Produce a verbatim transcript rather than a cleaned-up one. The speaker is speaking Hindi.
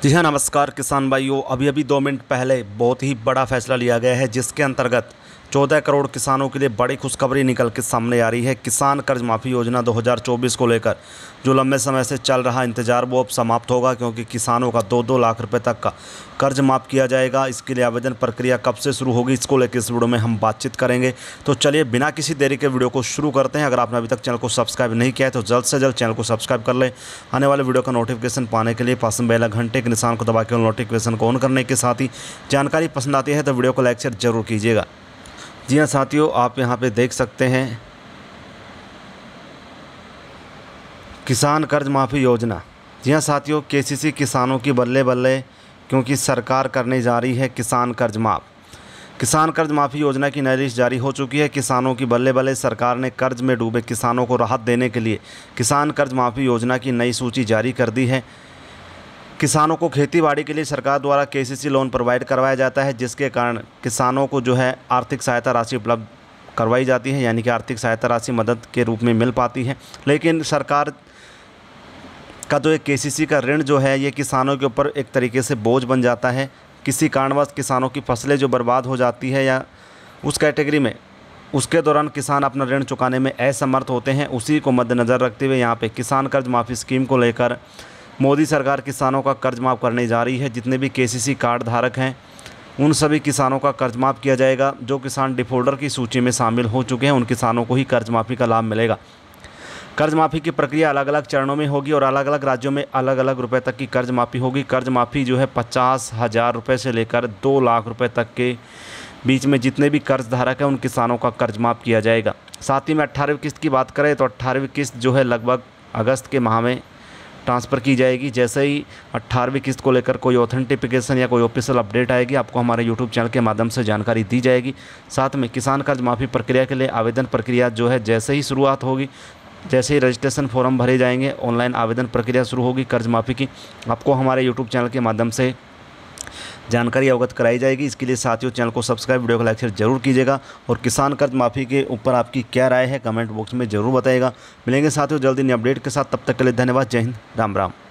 जी हाँ, नमस्कार किसान भाइयों। अभी अभी दो मिनट पहले बहुत ही बड़ा फैसला लिया गया है, जिसके अंतर्गत चौदह करोड़ किसानों के लिए बड़ी खुशखबरी निकल के सामने आ रही है। किसान कर्ज माफ़ी योजना दो हज़ार चौबीस को लेकर जो लंबे समय से चल रहा इंतजार वो अब समाप्त होगा, क्योंकि किसानों का दो दो लाख रुपए तक का कर्ज माफ़ किया जाएगा। इसके लिए आवेदन प्रक्रिया कब से शुरू होगी, इसको लेकर इस वीडियो में हम बातचीत करेंगे। तो चलिए बिना किसी देरी के वीडियो को शुरू करते हैं। अगर आपने अभी तक चैनल को सब्सक्राइब नहीं किया है तो जल्द से जल्द चैनल को सब्सक्राइब कर लें। आने वाले वीडियो का नोटिफिकेशन पाने के लिए पास में बेल घंटे के निशान को दबा के नोटिफिकेशन को ऑन करने के साथ ही जानकारी पसंद आती है तो वीडियो को लाइक शेयर जरूर कीजिएगा। जी हाँ साथियों, आप यहाँ पे देख सकते हैं किसान कर्ज माफ़ी योजना। जी हाँ साथियों, केसीसी किसानों की बल्ले बल्ले, क्योंकि सरकार करने जा रही है किसान कर्ज माफ़। किसान कर्ज माफ़ी योजना की नई लिस्ट जारी हो चुकी है। किसानों की बल्ले बल्ले, सरकार ने कर्ज में डूबे किसानों को राहत देने के लिए किसान कर्ज माफ़ी योजना की नई सूची जारी कर दी है। किसानों को खेतीबाड़ी के लिए सरकार द्वारा केसीसी लोन प्रोवाइड करवाया जाता है, जिसके कारण किसानों को जो है आर्थिक सहायता राशि उपलब्ध करवाई जाती है, यानी कि आर्थिक सहायता राशि मदद के रूप में मिल पाती है। लेकिन सरकार का जो एक केसीसी का ऋण जो है ये किसानों के ऊपर एक तरीके से बोझ बन जाता है। किसी कारणवश किसानों की फसलें जो बर्बाद हो जाती है या उस कैटेगरी में उसके दौरान किसान अपना ऋण चुकाने में असमर्थ होते हैं, उसी को मद्देनज़र रखते हुए यहाँ पे किसान कर्ज माफ़ी स्कीम को लेकर मोदी सरकार किसानों का कर्ज माफ़ करने जा रही है। जितने भी केसीसी कार्ड धारक हैं उन सभी किसानों का कर्ज माफ़ किया जाएगा। जो किसान डिफ़ॉल्टर की सूची में शामिल हो चुके हैं उन किसानों को ही कर्ज माफ़ी का लाभ मिलेगा। कर्ज माफ़ी की प्रक्रिया अलग अलग चरणों में होगी और अलग अलग राज्यों में अलग अलग रुपए तक की कर्ज माफ़ी होगी। कर्ज माफ़ी जो है पचास हज़ार रुपये से लेकर दो लाख रुपये तक के बीच में जितने भी कर्ज धारक हैं उन किसानों का कर्ज माफ़ किया जाएगा। साथ ही में अट्ठारहवीं किस्त की बात करें तो अट्ठारहवीं किस्त जो है लगभग अगस्त के माह में ट्रांसफ़र की जाएगी। जैसे ही अट्ठारहवीं किस्त को लेकर कोई ऑथेंटिफिकेशन या कोई ऑफिशियल अपडेट आएगी, आपको हमारे यूट्यूब चैनल के माध्यम से जानकारी दी जाएगी। साथ में किसान कर्ज माफ़ी प्रक्रिया के लिए आवेदन प्रक्रिया जो है जैसे ही शुरुआत होगी, जैसे ही रजिस्ट्रेशन फॉर्म भरे जाएंगे, ऑनलाइन आवेदन प्रक्रिया शुरू होगी कर्ज माफ़ी की, आपको हमारे यूट्यूब चैनल के माध्यम से जानकारी अवगत कराई जाएगी। इसके लिए साथियों चैनल को सब्सक्राइब, वीडियो को लाइक शेयर जरूर कीजिएगा और किसान कर्ज माफ़ी के ऊपर आपकी क्या राय है कमेंट बॉक्स में ज़रूर बताइएगा। मिलेंगे साथियों जल्दी नई अपडेट के साथ, तब तक के लिए धन्यवाद। जय हिंद, राम राम।